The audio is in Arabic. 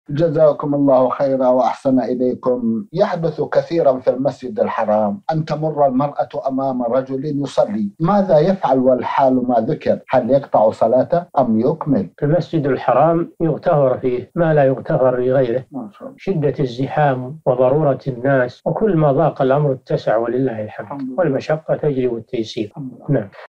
جزاكم الله خيرا وأحسن إليكم. يحدث كثيرا في المسجد الحرام أن تمر المرأة أمام رجل يصلي، ماذا يفعل والحال ما ذكر؟ هل يقطع صلاته أم يكمل؟ المسجد الحرام يغتفر فيه ما لا يغتفر لغيره، شدة الزحام وضرورة الناس، وكل ما ضاق الأمر اتسع ولله الحمد، والمشقة تجلب التيسير. نعم.